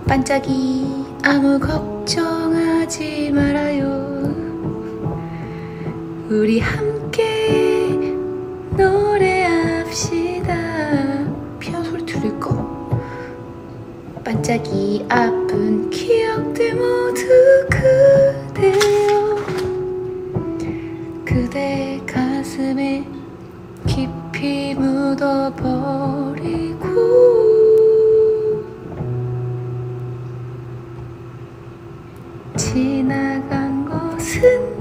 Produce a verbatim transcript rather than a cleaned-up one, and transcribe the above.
반짝이 아무 걱정하지 말아요. 우리 함께 노래합시다. 피아노 소리 들릴까? 반짝이 아픈 기억들 모두 그대여 그대 가슴에 깊이 묻어버리고 지나간 것은